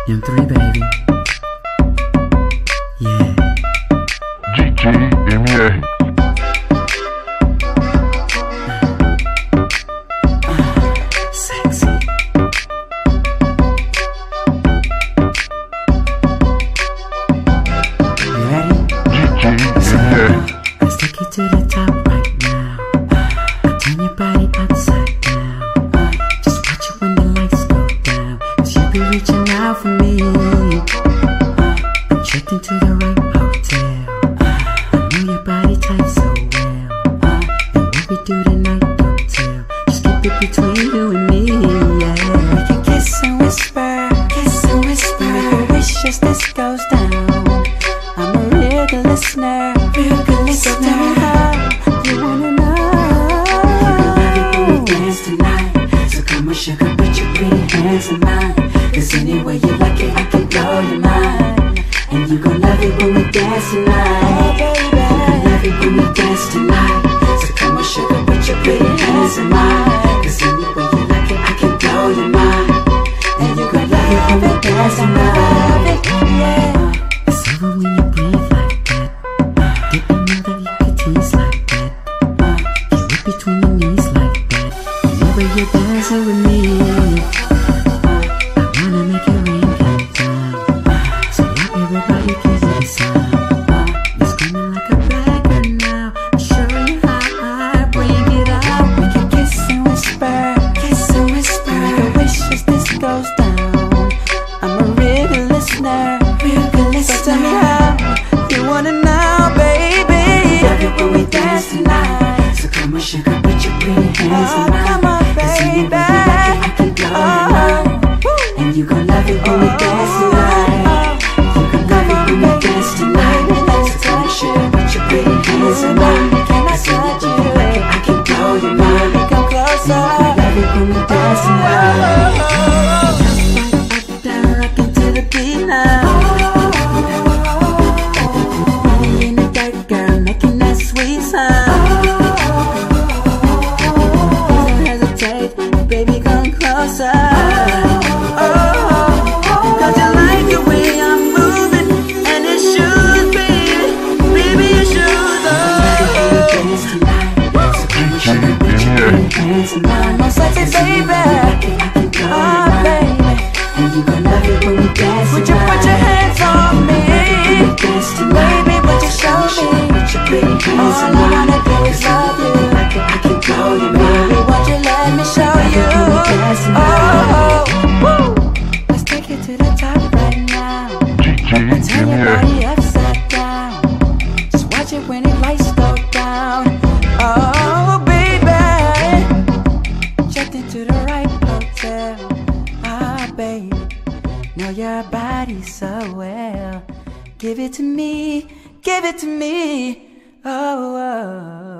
Young 3, baby. Yeah. GGMR. Sexy. You ready? GGMR. Let's take you to the top right now. Turn your body upside down. Just watch it when the lights go down. 'Cause you'll be reaching out for me. I'm checked into the right hotel. I know your body type so well. And what we do tonight, don't tell. Just keep it between you and me, yeah. We can kiss and whisper, kiss and whisper. Make a wish as this goes down. I'm a real good listener, real good listener. So tell me how you wanna know. You can love it when we dance tonight. So come on, sugar, put your pretty hands in mine. 'Cause any way you like it, I can blow your mind. And you gon' love it when we dance tonight. You gon' love it when we dance tonight. So come on, sugar, put your pretty hands in mine. 'Cause any way you like it, I can blow your mind. And you gon' love it when we dance tonight. It's over when you breathe like that. Didn't know that you could tease like that. You whip between your knees like that. Whenever you're dancing with me, I wanna make it rain come down. So now everybody can hear the sound. You're screaming like a beggar now. I'll show you how I bring it out. We can kiss and whisper, kiss and whisper. Make a wish as this goes down. I'm a real good listener, real good listener. So tell me how you wanna know, baby. Love it when we dance tonight. So come on, sugar, put your pretty hands in mine. Come on, baby. I can blow your mind. And you gon' love it when we dance tonight. You gon' love it when we dance tonight. So come on, sugar, put your pretty hands in mine. Can I touch you? I can blow your mind. Come closer. You gon' love it when we dance tonight. Up, down, rockin' to the beat now. In the dark, girl, making that sweet sound. Don't hesitate, baby, come closer. Cause you like the way I'm moving, and it should be, baby, it should. GGMR. No sexy, baby. Oh, baby. And you gon' love it when we dance. Would you put your hands on me? Baby, would you show me? All I wanna do is love you. I can blow your mind. Baby, won't you let me show you? Oh, woo. Let's take it to the top right now. Turn your GGMR. body upside down. Just watch it when the lights go down. Oh, baby. Checked into the right hotel. Ah, baby. Know your body so well. Give it to me, give it to me. Oh, oh.